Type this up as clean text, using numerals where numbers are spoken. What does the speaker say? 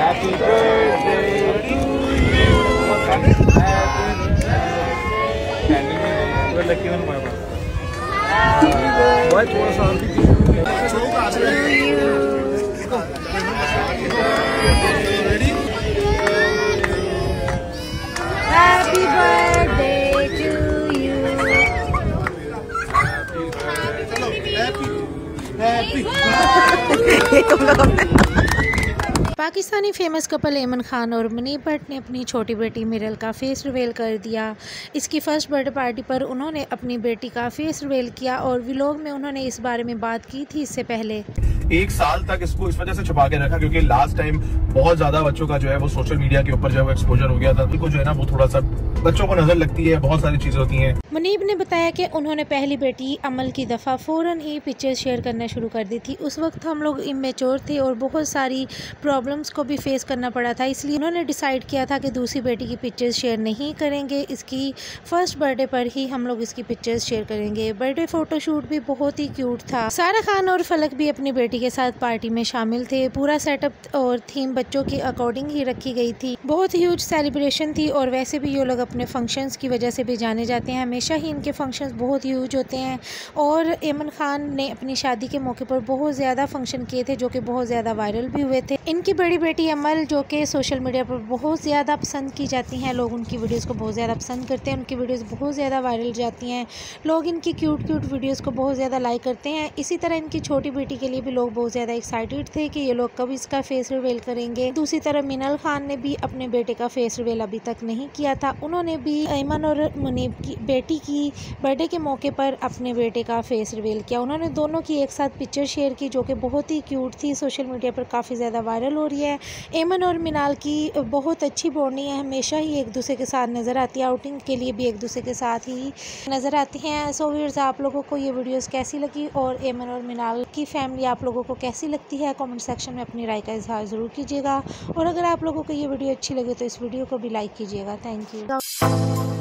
Happy birthday to you. Lucky one बाबा बहुत थोड़ा सा Happy birthday to you. Pakistani famous couple Aiman Khan और मुनीब भट्ट ने अपनी छोटी बेटी मिरल का फेस रिवील कर दिया। इसकी फर्स्ट बर्थडे पार्टी पर उन्होंने अपनी बेटी का फेस रिवील किया और व्लॉग में उन्होंने इस बारे में बात की थी इससे पहले। 1 साल तक इसको इस वजह से छुपा के रखा क्योंकि लास्ट टाइम बहुत ज्यादा बच्चों का जो है वो सोशल मीडिया के ऊपर जो है एक्सपोजर हो गया था। तो जो है ना वो थोड़ा सा बच्चों को नजर लगती है, बहुत सारी चीजें होती हैं। मुनीब ने बताया कि उन्होंने पहली बेटी अमल की दफ़ा फ़ौरन ही पिक्चर्स शेयर करना शुरू कर दी थी। उस वक्त हम लोग इमेच्योर थे और बहुत सारी प्रॉब्लम्स को भी फेस करना पड़ा था, इसलिए उन्होंने डिसाइड किया था कि दूसरी बेटी की पिक्चर्स शेयर नहीं करेंगे। इसकी फर्स्ट बर्थडे पर ही हम लोग इसकी पिक्चर्स शेयर करेंगे। बर्थडे फोटोशूट भी बहुत ही क्यूट था। सारा खान और फलक भी अपनी बेटी के साथ पार्टी में शामिल थे। पूरा सेटअप और थीम बच्चों के अकॉर्डिंग ही रखी गई थी। बहुत ह्यूज सेलिब्रेशन थी और वैसे भी ये लोग अपने फंक्शंस की वजह से भी जाने जाते हैं। हमेशा ही इनके फंक्शंस बहुत ह्यूज होते हैं और एमन खान ने अपनी शादी के मौके पर बहुत ज़्यादा फंक्शन किए थे जो कि बहुत ज़्यादा वायरल भी हुए थे। इनकी बड़ी बेटी अमल जो कि सोशल मीडिया पर बहुत ज़्यादा पसंद की जाती हैं, लोग उनकी वीडियोस को बहुत ज़्यादा पसंद करते हैं, उनकी वीडियोस बहुत ज़्यादा वायरल जाती हैं, लोग इनकी क्यूट वीडियोस को बहुत ज़्यादा लाइक करते हैं। इसी तरह इनकी छोटी बेटी के लिए भी लोग बहुत ज़्यादा एक्साइटेड थे कि ये लोग कब इसका फेस रिवील करेंगे। दूसरी तरफ मिनल खान ने भी अपने बेटे का फेस रिवील अभी तक नहीं किया था। उन्होंने भी ऐमन और मुनीब की बेटी की बर्थडे के मौके पर अपने बेटे का फेस रिवील किया। उन्होंने दोनों की एक साथ पिक्चर शेयर की जो कि बहुत ही क्यूट थी, सोशल मीडिया पर काफ़ी ज़्यादा वायरल हो रही है। ऐमन और मिनाल की बहुत अच्छी बॉन्डिंग है, हमेशा ही एक दूसरे के साथ नज़र आती है, आउटिंग के लिए भी एक दूसरे के साथ ही नज़र आती हैं। सो व्यूअर्स, आप लोगों को ये वीडियोस कैसी लगी और ऐमन और मिनाल की फैमिली आप लोगों को कैसी लगती है, कमेंट सेक्शन में अपनी राय का इजहार ज़रूर कीजिएगा। और अगर आप लोगों को ये वीडियो अच्छी लगे तो इस वीडियो को भी लाइक कीजिएगा। Thank you.